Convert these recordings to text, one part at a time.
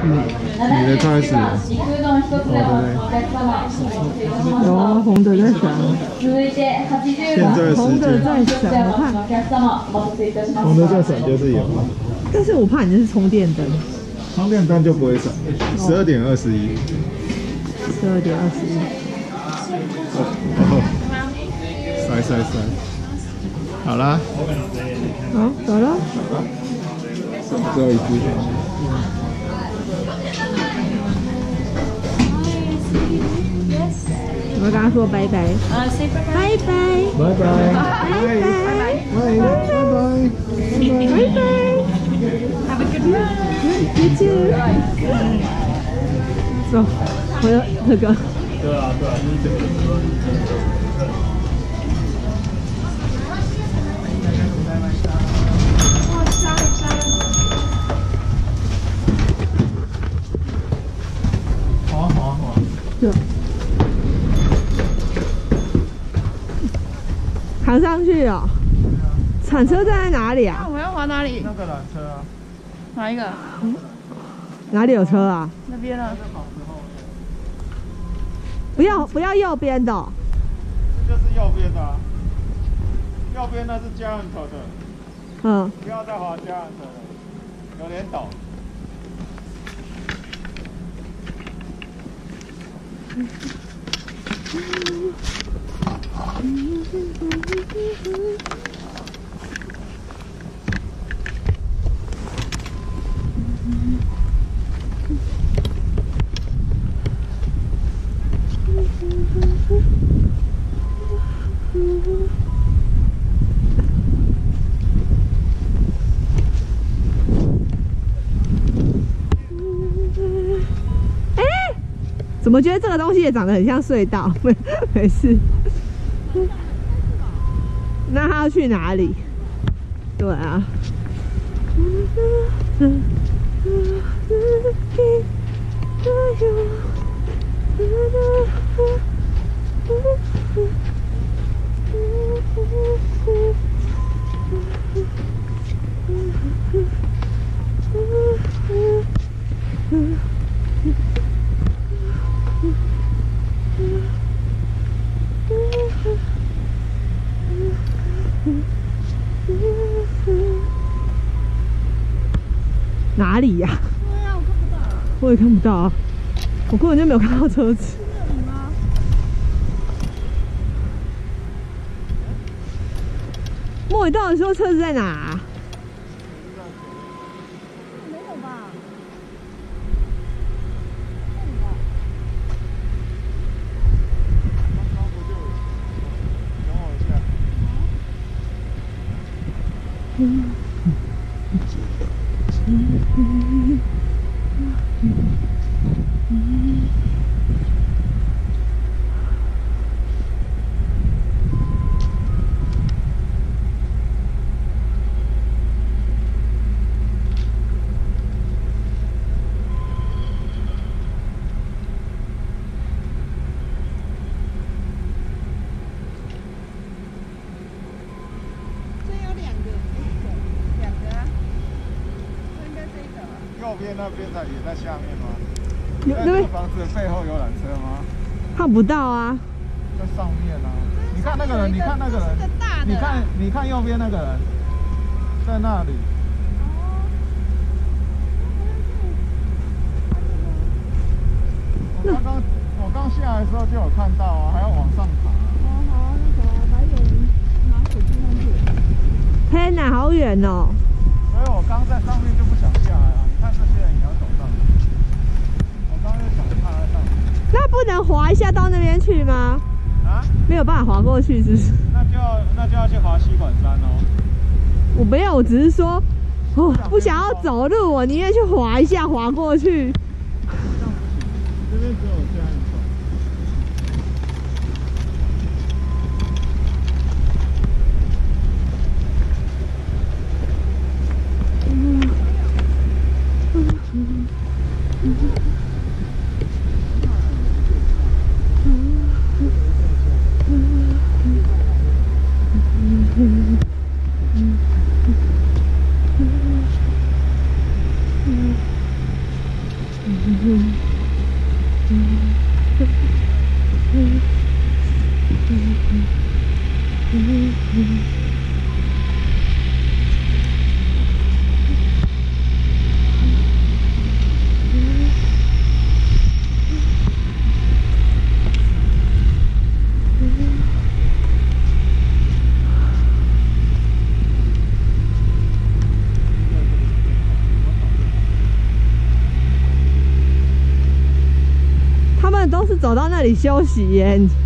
你的开始了。 有啊，红的在闪。 现在时红的在闪，我看。 红的在闪就是有。 但是我怕你是充电灯。 充电灯就不会闪。12:21。 12:21。 塞。好啦。 好，走了。 最后一只。 我跟他说拜拜。 say bye bye. 拜拜。 拜拜。拜拜。 Have a good run. You too. 走，我要这个。 对啊，就是这个。好。 对。扛上去哦。铲车站在哪里啊？ 我们要滑哪里？ 那个缆车啊。 哪一个？ 哪里有车啊？ 那边呢？ 不要右边的、哦。 这就是右边的、啊。右边那是加恩头的。 嗯。 不要再滑加恩头了，有点陡。 怎么觉得这个东西也长得很像隧道？没事。那他要去哪里？对啊。哪里呀？ 对啊，我看不到。 我也看不到啊，我根本就没有看到车子。 这里吗？ 莫，你到底说车子在哪啊？ 没有吧？ 等我一下。右边那边也在下面吗？那个房子背后有缆车吗？ 看不到啊。 在上面啊！你看那个人，你看那个人，你看右边那个人，在那里。我刚下来的时候就有看到啊，还要往上爬。 好，那个来有人拿手机上去。 天哪，好远哦！ 所以我刚在上面就不想下来啊！你看这些人也要走上去，我刚就想趴在上面。 那不能滑一下到那边去吗？ 啊？ 没有办法滑过去，是不是？ 那就要去滑西管山哦。 我没有，我只是说，哦，不想要走路，我宁愿去滑一下，滑过去。 这边只有这样走。 都是走到那里休息耶。 那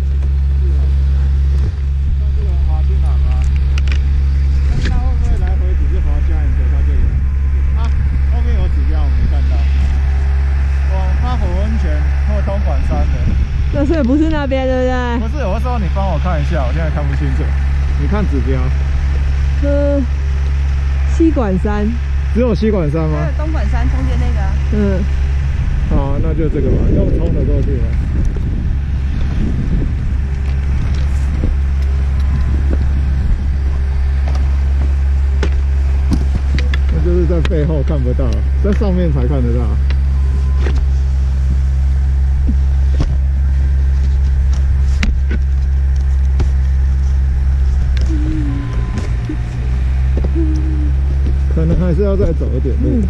这个滑去哪吗？那会不会来回只是滑下影走到这里？啊，后面有指标我没看到。往花火温泉或东莞山的。 那所以不是那边，对不对？ 不是，我说你帮我看一下，我现在看不清楚。你看指标。 西莞山。 只有西莞山吗？ 还有东莞山中间那个。 好，那就这个吧，用冲的过去吧。那就是在背后看不到，在上面才看得到。可能还是要再走一点路。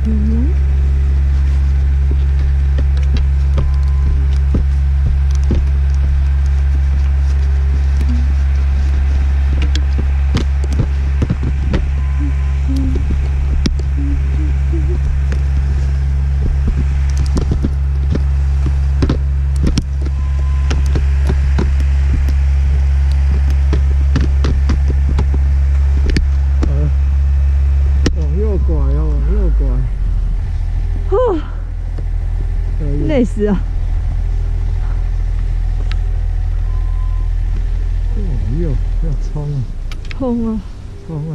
累死了！ 哦哟，要冲啊！ 冲啊！ 冲啊！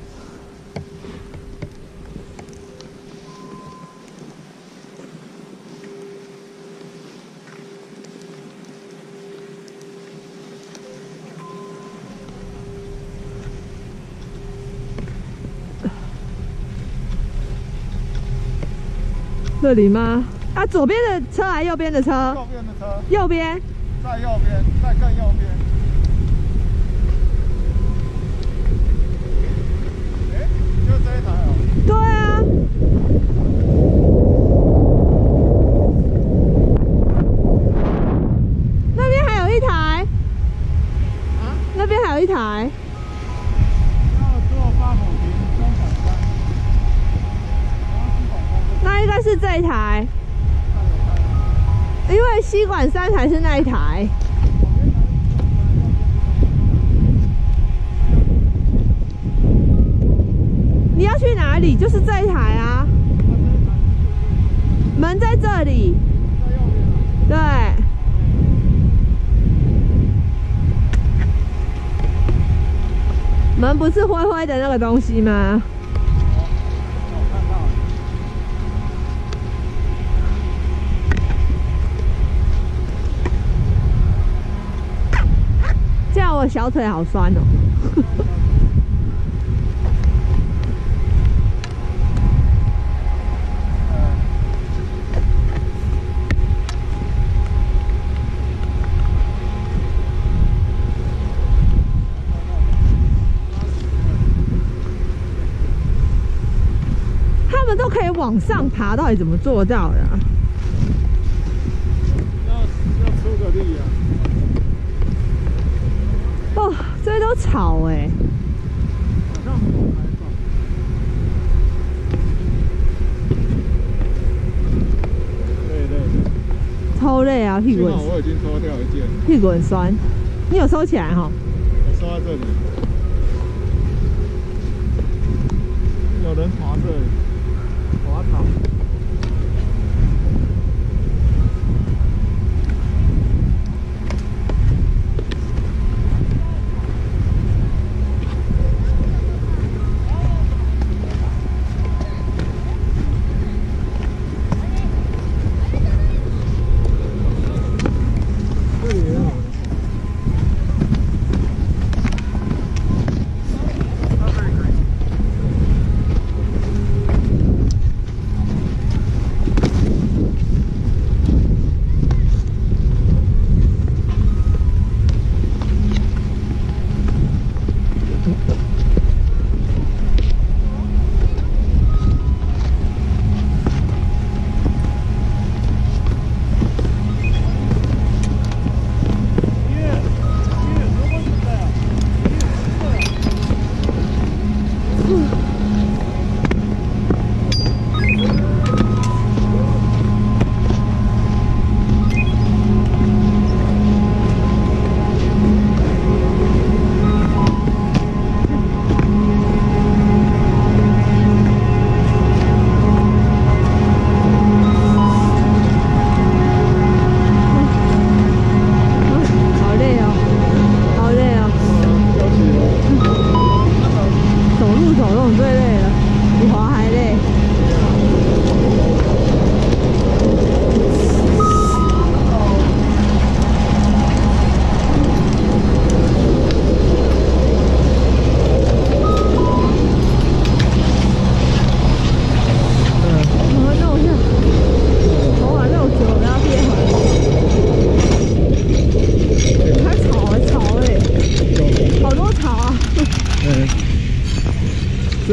这里吗？啊，左边的车还是右边的车？ 右边的车。 右边。 在右边，在更右边。哎，就这一台哦。 对啊。那边还有一台。啊？那边还有一台。 要坐花火坪东莞山。 那应该是这一台。因为西莞山才是那一台。你要去哪里？就是这一台啊。门在这里。对。门不是灰灰的那个东西吗？这样我小腿好酸哦。他们都可以往上爬，到底怎么做到的啊？ 要出个力啊！ 哦，这都草哎、欸。 好像没有排放。对对对。 超累啊，屁股。 幸好我已经脱掉一件。 屁股很酸，你有收起来哈？ 我收在这里。有人滑这里，滑草。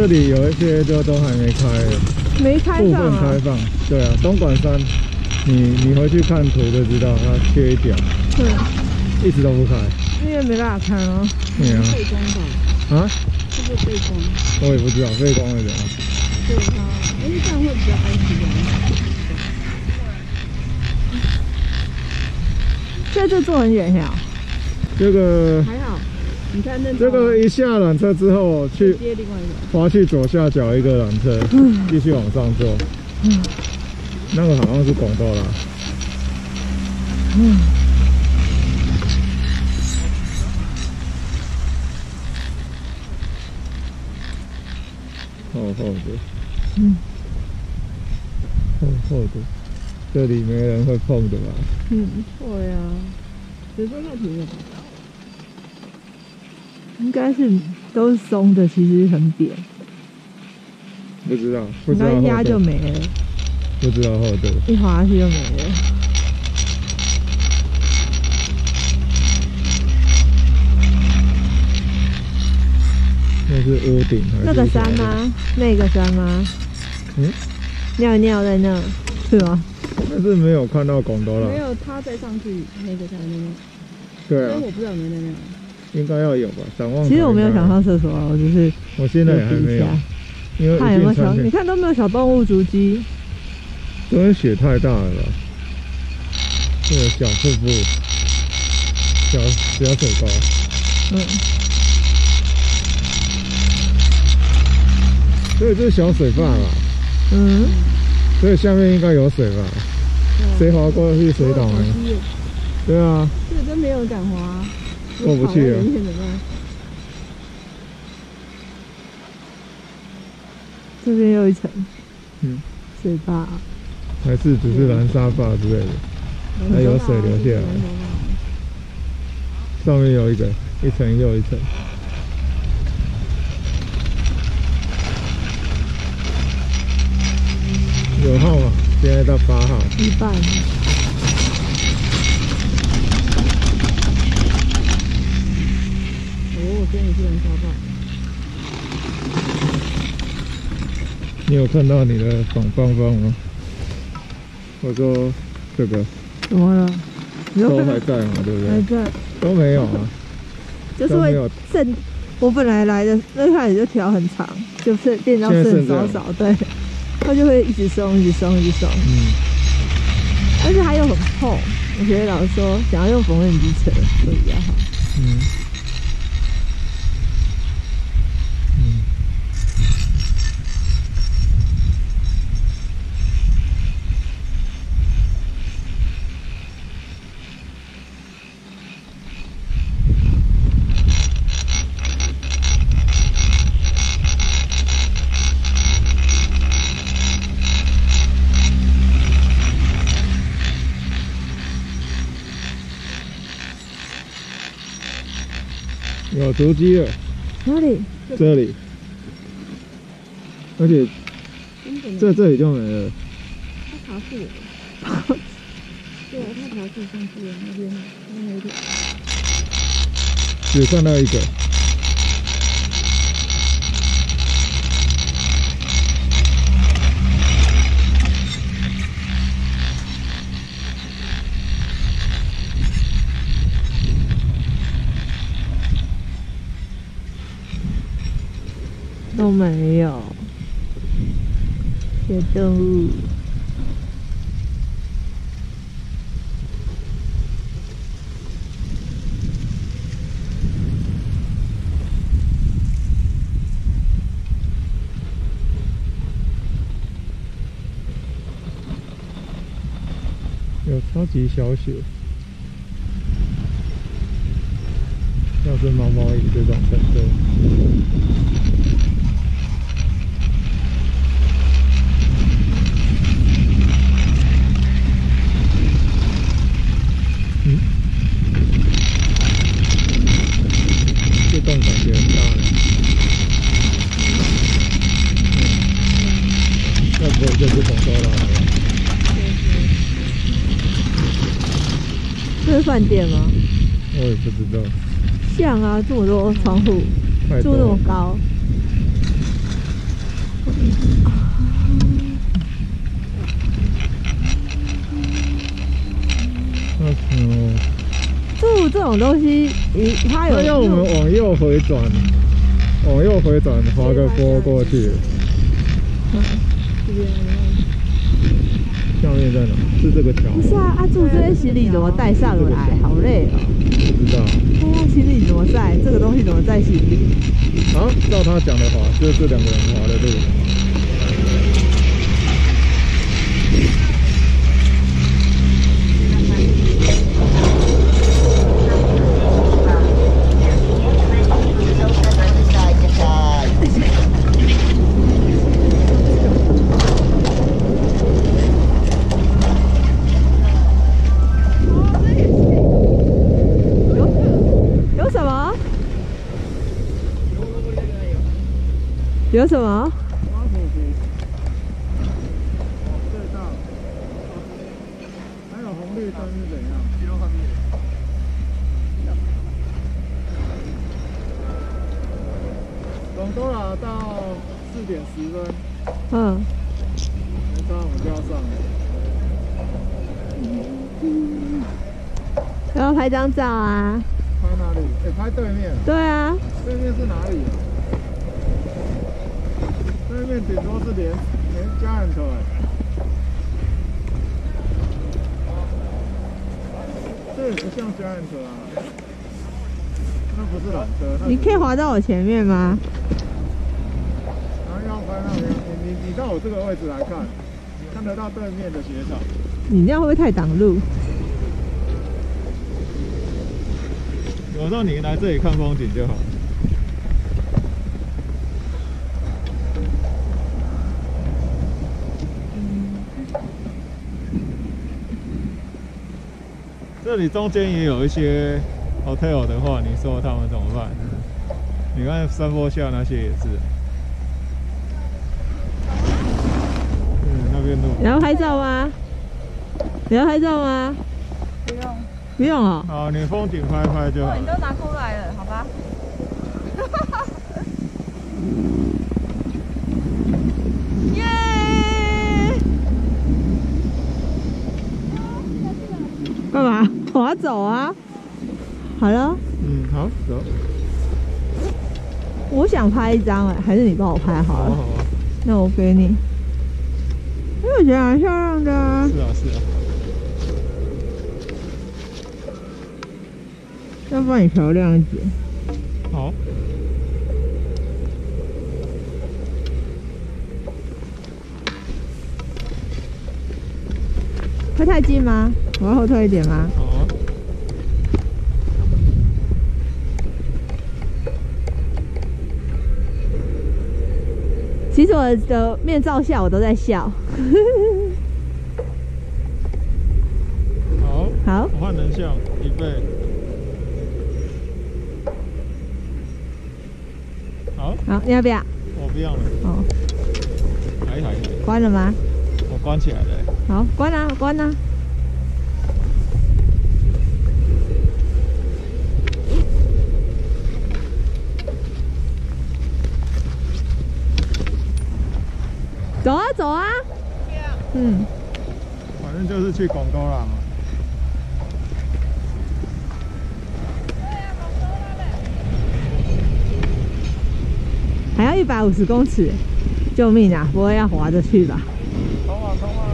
这里有一些就都还没开的， 没开部放啊。 分开放。对啊，东莞山，你回去看图就知道，它缺一点， 对， 一直都不开。 因为没办法看啊。 对啊。 背光吧？ 啊？ 是不是背光？ 我也不知道，背光会怎样。 对它，这样会比较安全。 所以这坐很远呀。 这个还好，你看那这个一下缆车之后去接另外一个。 滑去左下角一个缆车，继续往上坐。那个好像是广州啦。厚厚的，厚厚的，这里没人会碰的吧？ 会啊，只是说太平了。 应该是都是松的，其实很扁， 不知道，不知道那压厚度， 就没了， 不知道厚度。 一滑下去就没了。 那是屋顶还是那个山吗？那个山吗？ 嗯， 尿尿在那，是吗？ 但是没有看到广州啦。 没有，他再上去那个在那边， 对啊但，我不知道有没有在那边。 应该要有吧？展望。 其实我没有想上厕所啊，我只是我现在也还没有，因为看有没有小， 一进餐厅， 你看都没有小动物足迹。 因为雪太大了吧？这个小瀑布，小水沟，所以这是小水坝吧？所以下面应该有水吧？谁滑过去谁倒霉？对啊， 这真没有人敢滑， 过不去啊。 怎么办？ 这边又一层，水坝， 还是只是蓝沙坝之类的，还有水流下来。上面有一个，一层又一层。9号嘛，现在到8号。 一半。 真的是蓝沙坝。 你有看到你的反方方吗？我说这个怎么了？ 都还在嘛，对不对？ 还在， 都没有啊， 就是会剩。我本来来的那开始就调很长，就是变到剩少少，对，它就会一直松，一直松，一直松。而且它又很厚，我觉得老实说，想要用缝纫机扯会比较好。 有足迹了， 哪里？ 这里，而且这里就没了。 他爬树了，对啊，他爬树上去了那边有点。 只看到一个。 都没有小动物。 有超级小雪，像是毛毛雨这种程度。这洞感觉很大了。那不会就是广州了。 这是饭店吗？ 我也不知道。 像啊，这么多窗户，住那么高。 柱这种东西，它有要我们往右回转，滑个坡过去。 这边下面在哪？是这个桥。 不是啊，柱这些行李怎么带上来？好累哦。 不知道。 对啊，行李怎么载？这个东西怎么载行李？ 好，照他讲的滑，就是这两个人滑的路。 有什么？ 还有红绿灯是怎样？总多少到4点10分。 嗯。 没差，我们就要上了。 要拍张照啊？ 拍哪里？拍对面。 对啊。 对面是哪里啊？对面顶多是连家人头这也不像家人车啊，那不是缆车。 你可以滑到我前面吗？ 然后要拍那边，你到我这个位置来看，看得到对面的雪场。 你这样会不会太挡路？ 有时候你来这里看风景就好。这里中间也有一些 hotel 的话，你说他们怎么办？你看山坡下那些也是。那边路。 你要拍照吗？你要拍照吗？ 不用。 不用哦。 好，你风景拍拍就好。 你都拿过来了，好吧？耶！ 干嘛？我要走啊！好了。 好，走。 我想拍一张还是你帮我拍好了？ 好啊。 那我给你。因为我觉得蛮漂亮的啊。 是啊，是啊。 要不然你漂亮一点。 好。 会太近吗？我要后退一点吗？ 好啊。 其实我的面罩下我都在笑。 好。 好。 我换人像，预备。好。 好，你要不要？ 我不要了。 哦。 还。 关了吗？ 我关起来了。 好，关啊，关啊。走啊，走啊。 反正就是去广州啦嘛。 还要150公尺，救命啊！不会要滑着去吧？ 冲啊冲啊！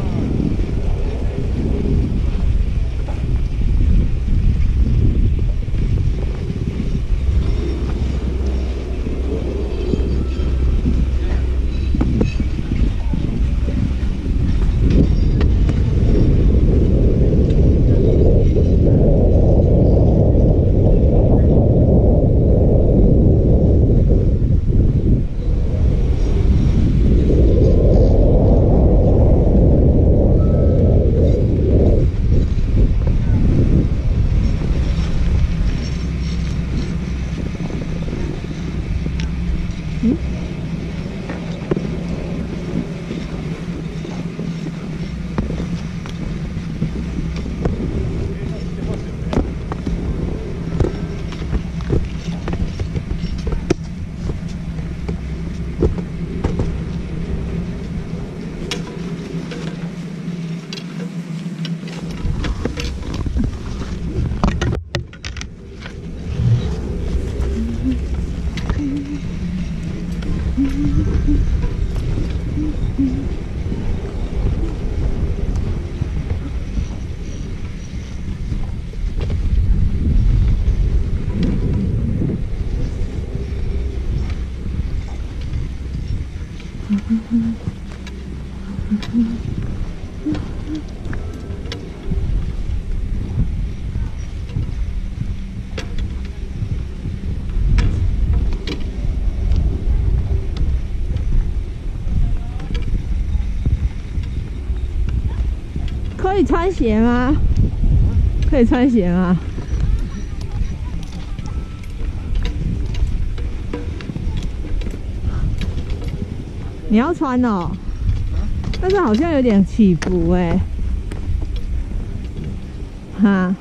可以穿鞋吗？可以穿鞋吗？你要穿哦，但是好像有点起伏哎，哈。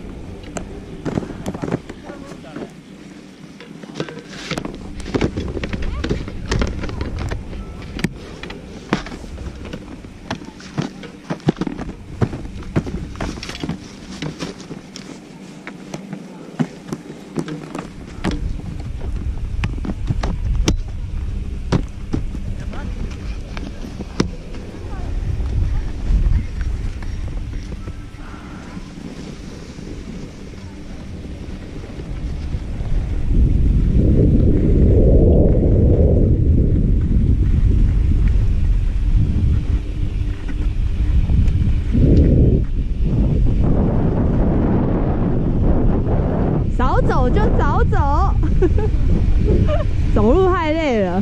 走就早走，走路太累了。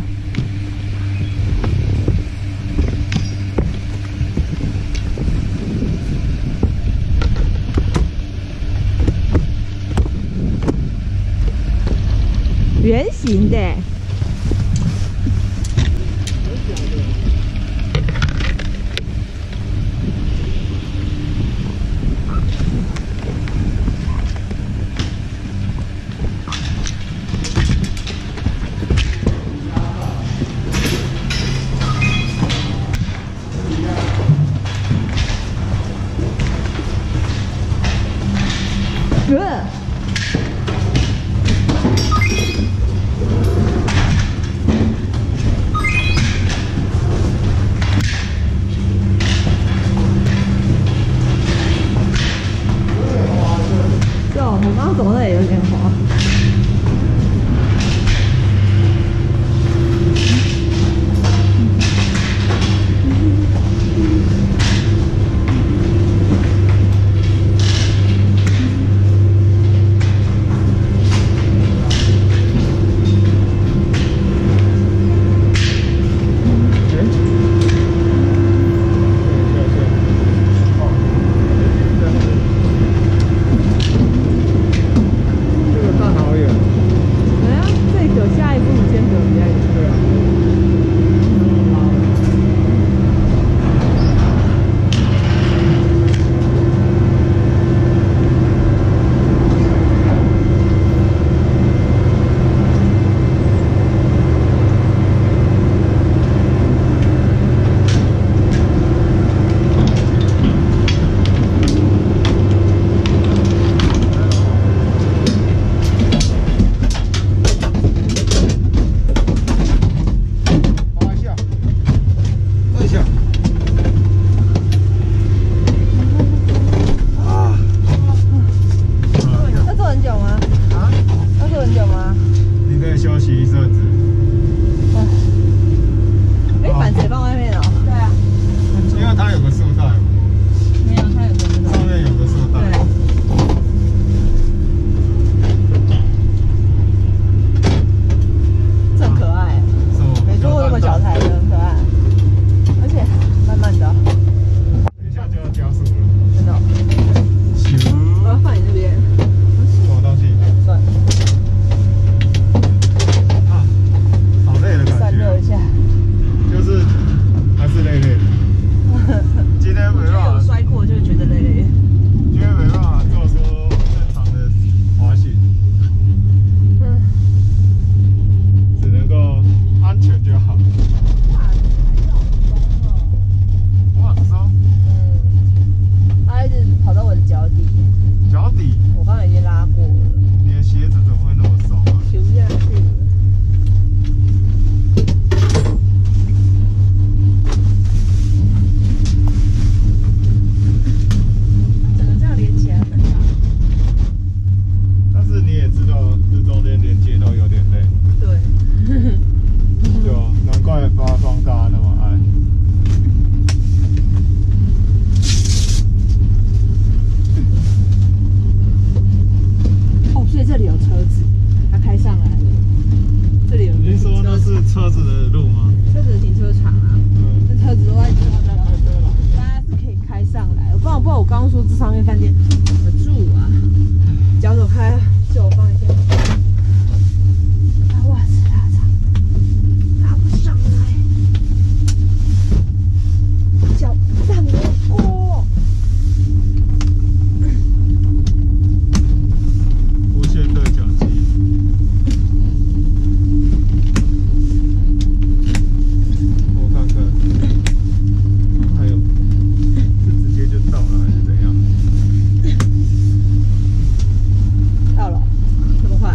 圆形的。我刚刚走那里有点滑。 这个刚刚说这上面饭店怎么住啊？脚走开，借我放一下。哇塞，拉不上来，脚让我过。 无限对讲机。我看看，还有，是直接就到了还是怎样？ 到了，这么快？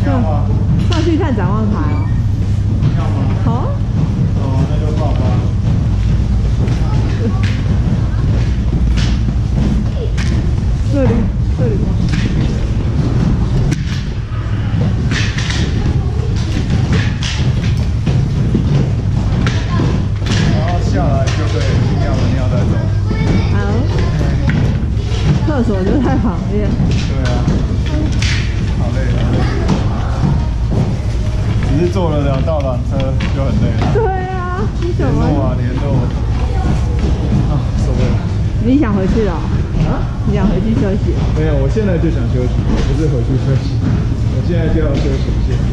要吗？ 上去看展望台哦。 要吗？ 好。 哦，那就报吧。 这里。 然后下来就可以尿了尿再走。 好。厕所就在旁边。 对啊。好累啊。只是坐了2道缆车就很累了。 对啊，你怎么？ 联络啊，受不了。 你想回去了？啊？你想回去休息？ 没有，我现在就想休息，我不是回去休息，我现在就要休息一下。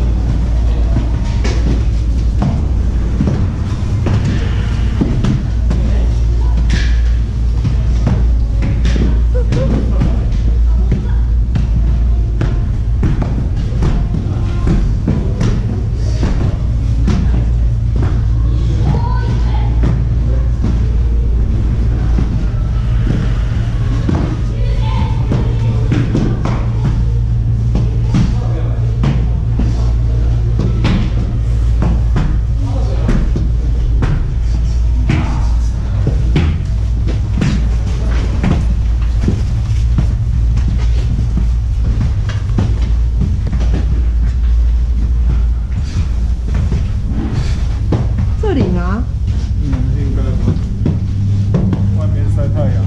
这里吗？ 应该吧。外面晒太阳。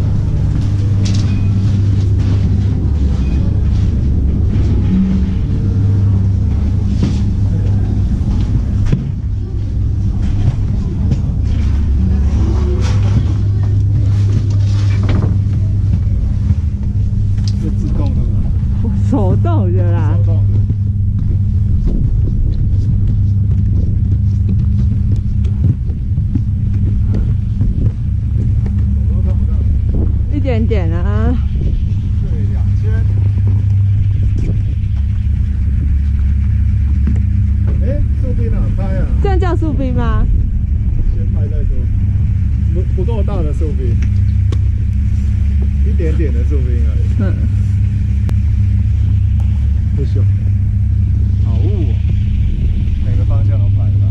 是自动的吗？ 手动的啦。 手动的。 一点点啊。 对，2000。哎，树冰哪拍啊？ 这样叫树冰吗？ 先拍再说。不够大的树冰，一点点的树冰而已。 嗯。 不小。好雾哦，每个方向都拍出来。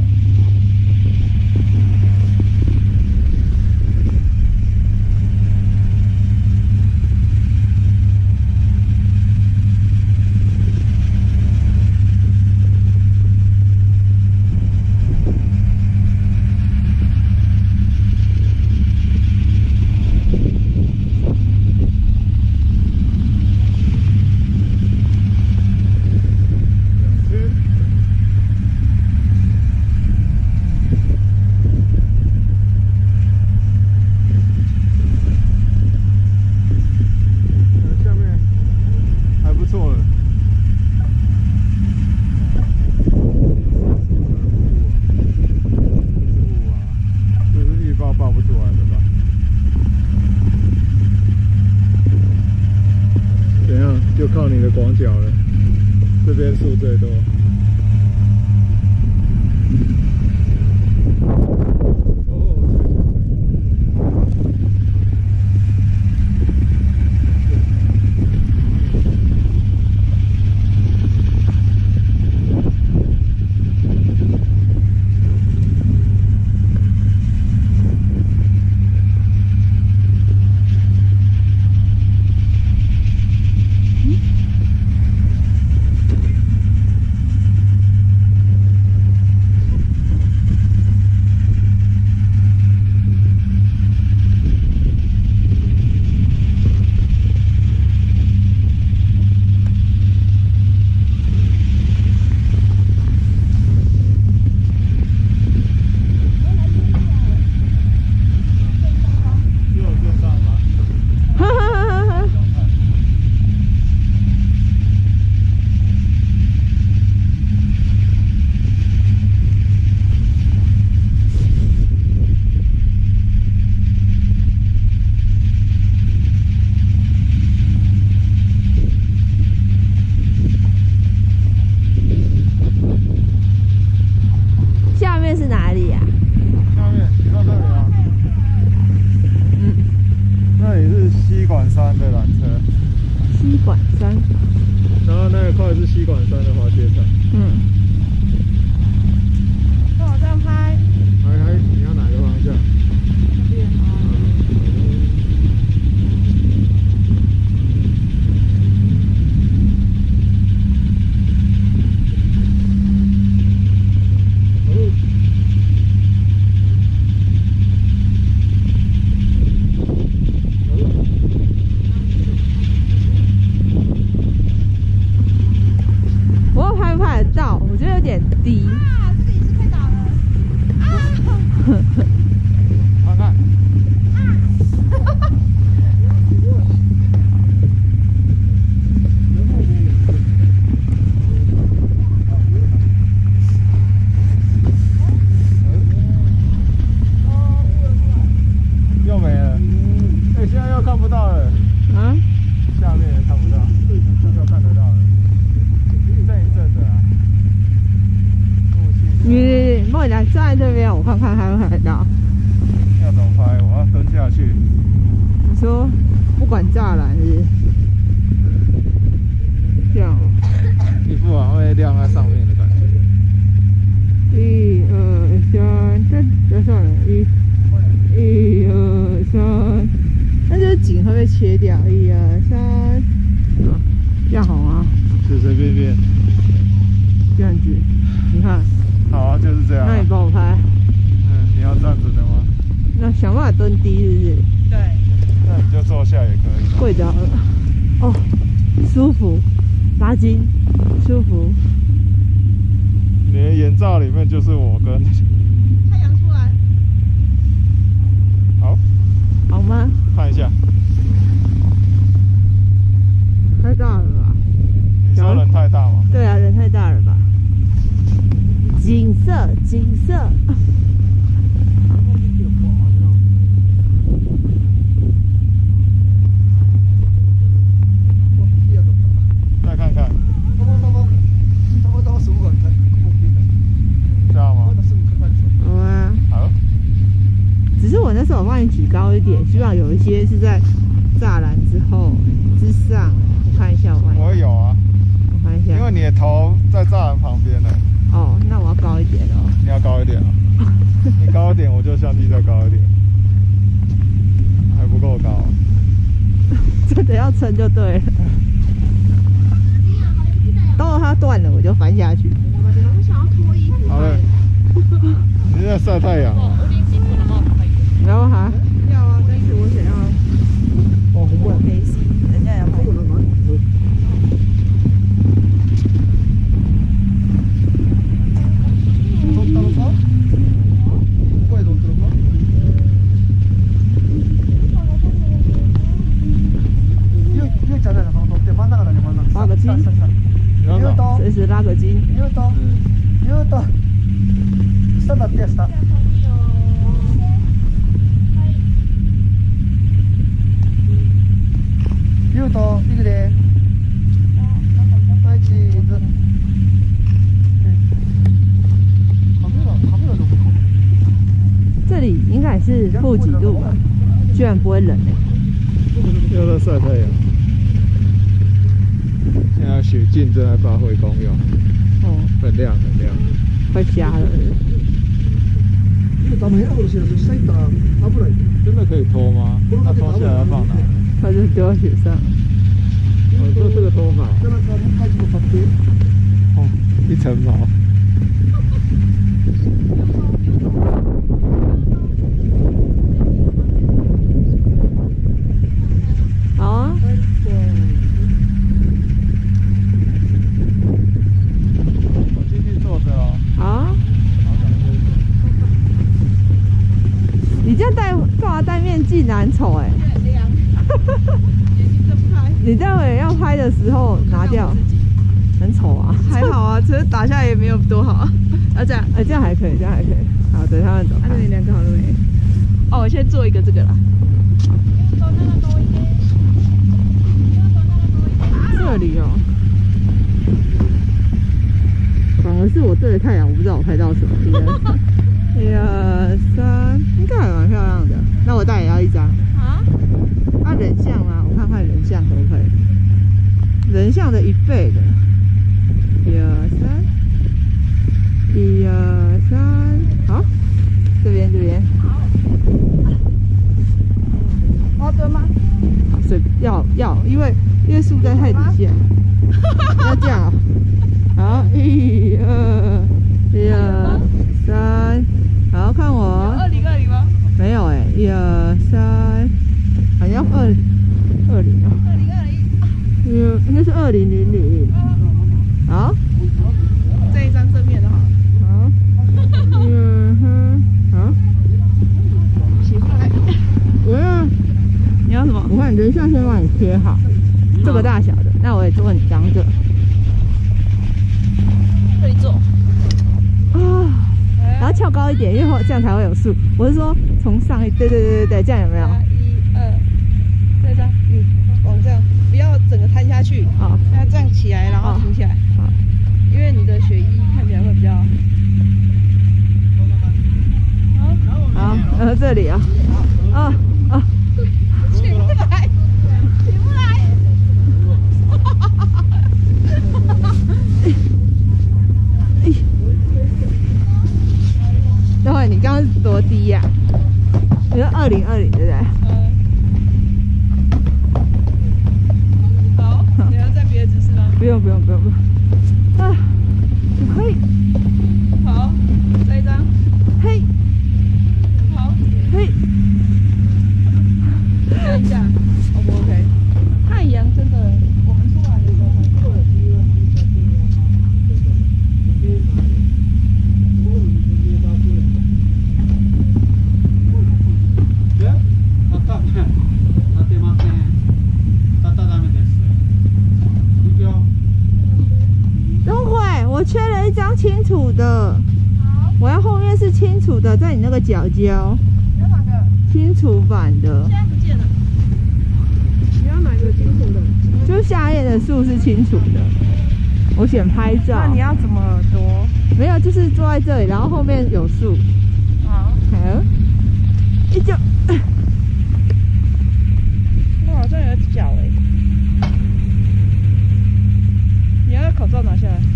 就靠你的广角了，这边树最多。 也是西管山的滑雪场。 那我这样拍。 你要哪个方向？ 这边啊。我觉得有点低啊，这个也是快倒了啊！ 看看又没了，现在又看不到了啊！下面也看不到，又看得到了，一阵一阵的啊。 你莫来站在这边，我看看还会看得到。 要怎么拍？我要蹲下去。 你说不管栅栏是这样， 一副好像会亮在上面的感觉。 1、2、3，这算了，1、2、3，那就是景会被切掉。1、2、3，这样好吗？ 随随便便。 这样子，你看。 好啊，就是这样。 那你帮我拍。 你要站着的吗？ 那想办法蹲低，是不是？ 对。 那你就坐下也可以。 跪着好了。哦，舒服，拉筋，舒服。 你的眼罩里面就是我跟。 太阳出来。 好。 好吗？ 看一下。 太大了吧？ 你说人太大吗？ 对啊，人太大了吧？景色，景色。 再看看。这样吗？ 好啊。 好。 只是我那时候我帮你举高一点，希望有一些是在栅栏之上。我看一下， 我有啊。 我看一下。 因为你的头在栅栏旁边呢。 哦，那我要高一点哦。 你要高一点啊！你高一点，我就相机再高一点，还不够高。 真的要撑就对了。等它断了，我就翻下去。 我想要脱衣服。 好了，你在晒太阳啊？ 然后还要啊，但是我想要我黑心，人家要拍。拉个筋，随时拉个筋。这里应该是负几度吧？居然不会冷哎！ 又在晒太阳。现在雪镜正在发挥功用，很亮很亮， 快瞎了。 真的可以脱吗？那脱下来要放哪？ 它就丢到雪上。 这个脱法。哦，一层毛。 好啊。 我进去坐着哦。 好。你这样干嘛戴面镜啊？很丑哎。 很亮。眼睛睁不开。 你待会要拍的时候拿掉。很丑啊。 还好啊，其实打下来也没有多好啊。 这样，这样还可以，这样还可以。好，等他们走。 那你两个好了没？哦，我先做一个这个啦。 这里哦，反而是我对着太阳，我不知道我拍到什么。1、2、3，应该还蛮漂亮的。那我带也要一张啊？人像吗？我看看人像可不可以？人像的1倍的。 要，因为树在太底下。要这样好，1、2、3，好看我。 2020吗？ 没有哎，1、2、3，好像20哦。应该是2000。好， 这一张正面的好。 好，好。 起不来。你要什么？ 我看人像先帮你贴好，这个大小的，那我也做你张这。 这里做。 啊，然后翘高一点，因为这样才会有树。我是说从上一，对，这样有没有？ 1、2，这张，往这样，不要整个摊下去。 好， 要这样起来，然后停起来。 好， 因为你的血液看起来会比较。 好，然后这里啊， 起不来，起不来。 等会你刚刚是多低呀？你说2020对不对？ 好，你要在别的姿势吗？ 不用。啊，嘿， 好，这一张。 嘿， 好， 嘿。 看一下 ，O 不 OK？太阳真的，我们出来的时候很热。 等会，我缺了一张清楚的，我要后面是清楚的，在你那个角角。 要哪个？ 清楚版的。 现在不见了。你要哪个清楚的？ 就下面的树是清楚的，我选拍照。 那你要怎么多？ 没有，就是坐在这里，然后后面有树。 好。 好，一脚。 我好像有脚哎。你要口罩拿下来。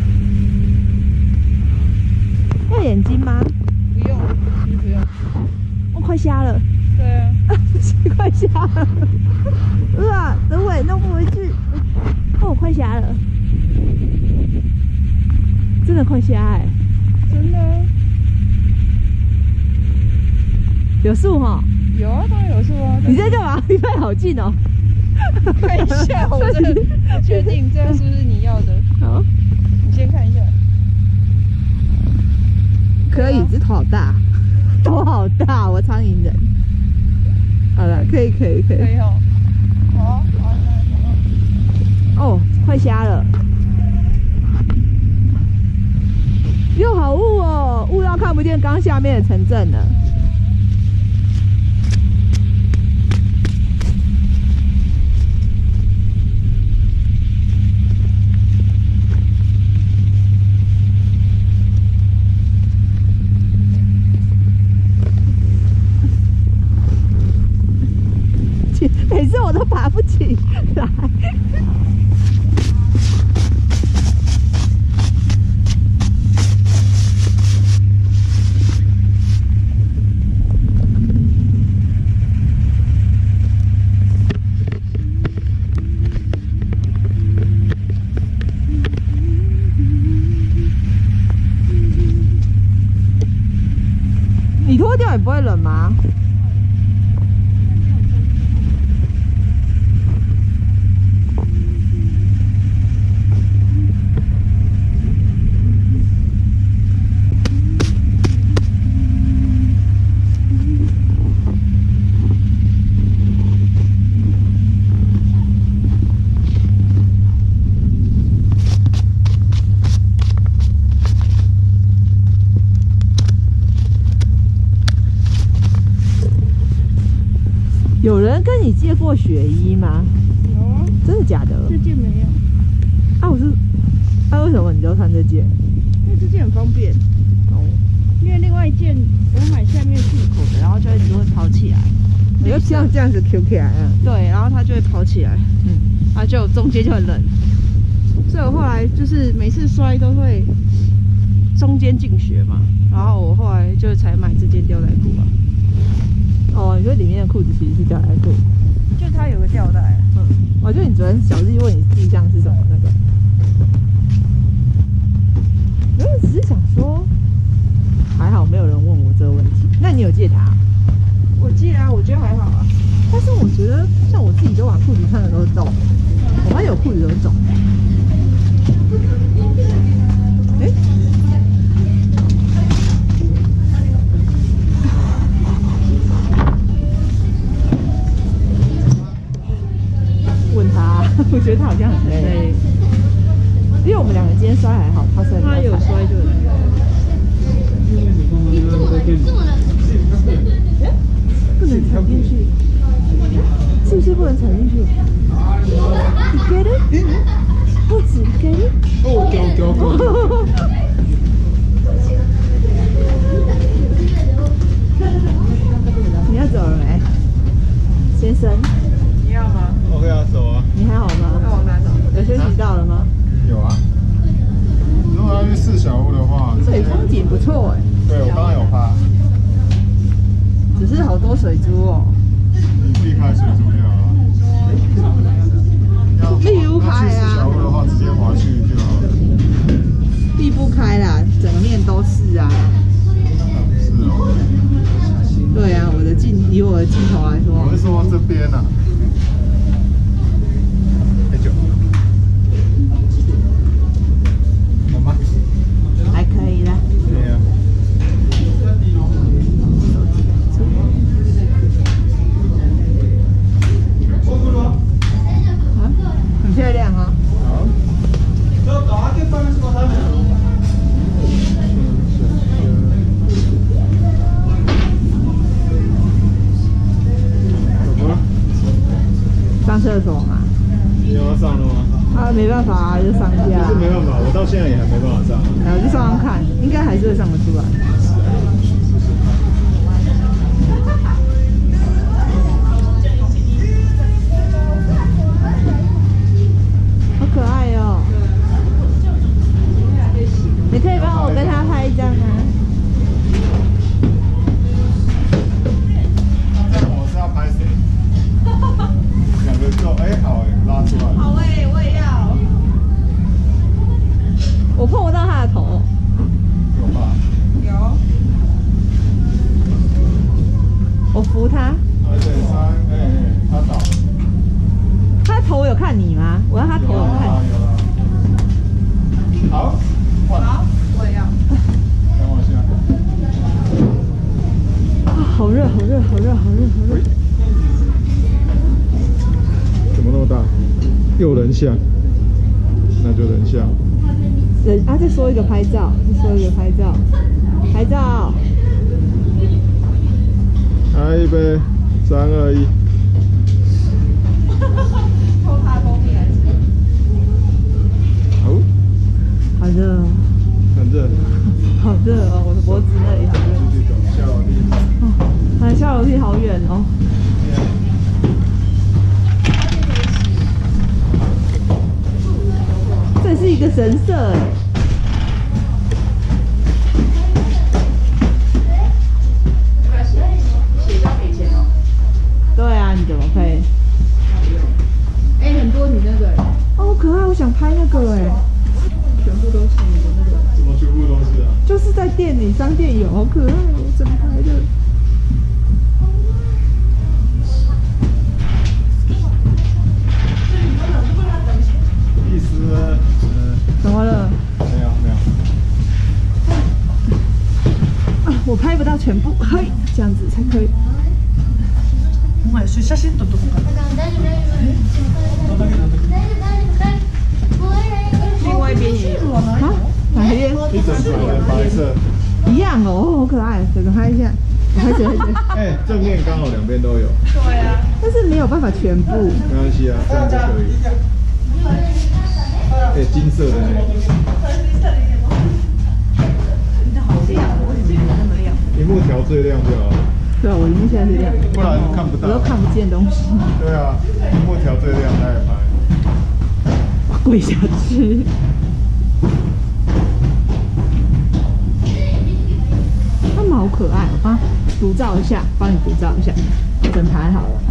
要眼睛吗？ 不用，其实不用。 我快瞎了。 对啊。 快瞎了。等会弄不回去。哦，快瞎了。真的快瞎哎。 真的。 有树哈？ 有啊，当然有树啊。 你在干嘛？离麦好近哦。 看一下，我真的不确定这样是不是你要的。 好， 你先看一下。 可以，这头好大，头好大，我苍蝇人。好了，可以。 可以哦。好， 哦，快瞎了。又好雾哦，雾到看不见刚下面的城镇了。每次我都爬不起来。你脱掉也不会冷吗？有人跟你借过雪衣吗？ 有啊。 真的假的？ 这件没有。 为什么你都穿这件？ 因为这件很方便。 哦。 因为另外一件我买下面进口的，然后就一直会跑起来。 你就像这样子 Q 起来啊？ 对，然后它就会跑起来。然后就中间就很冷。所以我后来就是每次摔都会中间进雪嘛，然后我后来就才买这件吊带裤啊。 哦，你说里面的裤子其实是吊带裤？ 就它有个吊带。 我觉得你昨天小日问你地上是什么那个，我只是想说，还好没有人问我这个问题。那你有借它？ 我借啊，我觉得还好啊。 但是我觉得像我自己就把裤子穿的都是洞，我发现有裤子都是肿。哎。问他，我觉得他好像很累，因为我们两个今天摔还好，他摔。 他有摔就。 不能踩进去，是不是不能踩进去？你给的？不止给的？ 哦，丢。 你要走了没，先生？ 你要吗 ？OK 啊，走啊。 你还好吗？ 那往哪走？ 有休息到了吗？ 有啊。如果要去四小屋的话， 这里风景不错哎。 对，我刚刚有拍。 只是好多水珠哦。 你避开水珠就好了。 避不开啊。 去四小屋的话，直接滑去就好了。 避不开啦，整面都是啊。 是哦。 对啊，以我的镜头来说。 我是说这边啊。太久。好吗？ 还可以啦。 对呀。 很漂亮哦。上厕所嘛？ 你要上了吗？ 啊，没办法啊，就上架。 不是没办法，我到现在也还没办法上。 我就上上看，应该还是会上得出来。好可爱哦！你可以帮我跟他拍一张吗？ 这样我是要拍谁？两个就好拉出来。 好我也要。 我碰不到他的头。 有吧？ 有。 我扶他。 对，他倒。 他头有看你吗？我让他头有看你。 有了。好， 好，我也要。 等我一下。 好热，好热，好热，好热，好热。 怎么那么大？有人像，那就人像。 人啊，再说一个拍照，再说一个拍照，拍照。 来预备，3、2、1。 偷他封面。 好。 好热哦。 很热。 好热哦，我的脖子那里好热。 继续走，下楼梯。 哦，下楼梯好远哦。这是一个神社哎。 写照给钱哦。 对啊，你怎么配？ 很多你那个。 哦，好可爱，我想拍那个哎。 全部都是你的那个。 怎么全部都是啊？ 就是在店里，商店有，好可爱哦，整排的。 意思， 怎么了？ 没有。 啊，我拍不到全部，嘿，这样子才可以。お前写真撮っとこうか。 另外一边也有。 啊？哪一边？ 一整排的白色。 一样哦，好可爱，这个拍一下，我拍起。 正面刚好两边都有。 对啊。 但是没有办法全部。 没关系啊，这样就可以。金色的呢。 你的好亮，为什么有那么亮？ 屏幕调最亮就好了。 对啊，我荧幕现在是亮， 不然看不到。 我都看不见东西。 对啊，屏幕调最亮再拍。 跪下去。他们好可爱，我帮独照一下，帮你独照一下，整排好了。